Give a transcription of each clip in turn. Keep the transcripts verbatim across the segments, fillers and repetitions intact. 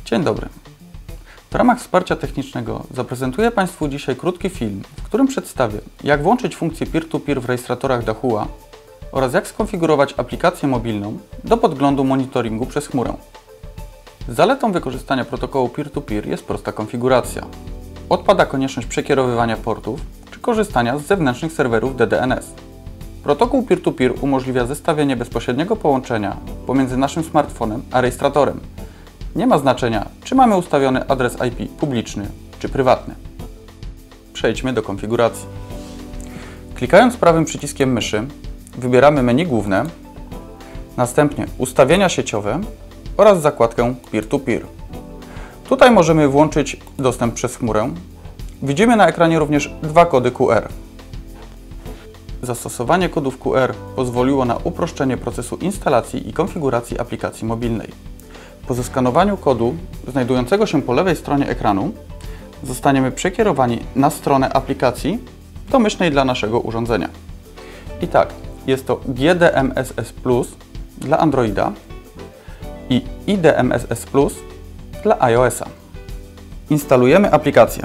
Dzień dobry. W ramach wsparcia technicznego zaprezentuję Państwu dzisiaj krótki film, w którym przedstawię, jak włączyć funkcję peer-to-peer w rejestratorach Dahua oraz jak skonfigurować aplikację mobilną do podglądu monitoringu przez chmurę. Zaletą wykorzystania protokołu peer-to-peer jest prosta konfiguracja. Odpada konieczność przekierowywania portów czy korzystania z zewnętrznych serwerów D D N S. Protokół peer-to-peer umożliwia zestawienie bezpośredniego połączenia pomiędzy naszym smartfonem a rejestratorem. Nie ma znaczenia, czy mamy ustawiony adres I P publiczny czy prywatny. Przejdźmy do konfiguracji. Klikając prawym przyciskiem myszy, wybieramy menu główne, następnie ustawienia sieciowe oraz zakładkę peer-to-peer. Tutaj możemy włączyć dostęp przez chmurę. Widzimy na ekranie również dwa kody Q R. Zastosowanie kodów Q R pozwoliło na uproszczenie procesu instalacji i konfiguracji aplikacji mobilnej. Po zeskanowaniu kodu znajdującego się po lewej stronie ekranu zostaniemy przekierowani na stronę aplikacji domyślnej dla naszego urządzenia. I tak, jest to G D M S S Plus dla Androida i I D M S S Plus dla iOS-a. Instalujemy aplikację.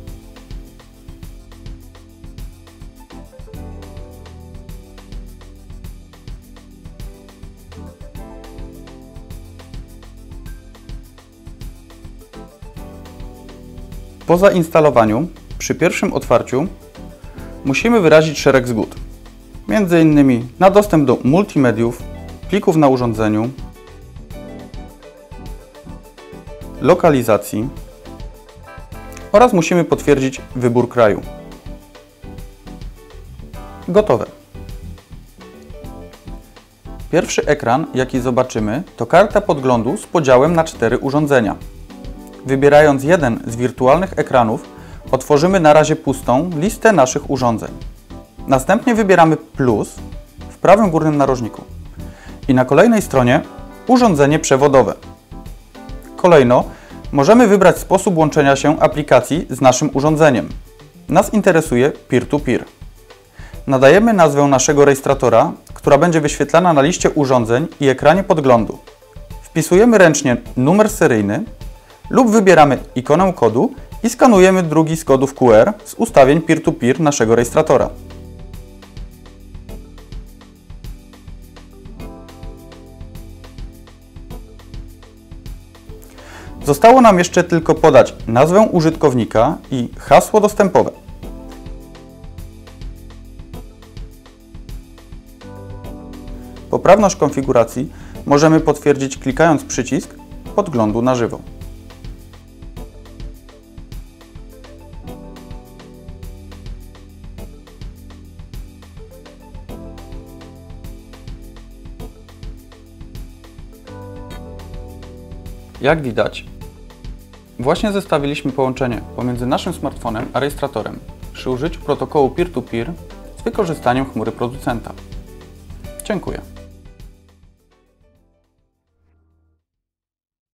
Po zainstalowaniu, przy pierwszym otwarciu, musimy wyrazić szereg zgód, między innymi na dostęp do multimediów, plików na urządzeniu, lokalizacji oraz musimy potwierdzić wybór kraju. Gotowe. Pierwszy ekran, jaki zobaczymy, to karta podglądu z podziałem na cztery urządzenia. Wybierając jeden z wirtualnych ekranów, otworzymy na razie pustą listę naszych urządzeń. Następnie wybieramy plus w prawym górnym narożniku i na kolejnej stronie urządzenie przewodowe. Kolejno możemy wybrać sposób łączenia się aplikacji z naszym urządzeniem. Nas interesuje peer-to-peer. Nadajemy nazwę naszego rejestratora, która będzie wyświetlana na liście urządzeń i ekranie podglądu. Wpisujemy ręcznie numer seryjny lub wybieramy ikonę kodu i skanujemy drugi z kodów Q R z ustawień peer-to-peer naszego rejestratora. Zostało nam jeszcze tylko podać nazwę użytkownika i hasło dostępowe. Poprawność konfiguracji możemy potwierdzić klikając przycisk podglądu na żywo. Jak widać, właśnie zestawiliśmy połączenie pomiędzy naszym smartfonem a rejestratorem przy użyciu protokołu peer-to-peer z wykorzystaniem chmury producenta. Dziękuję.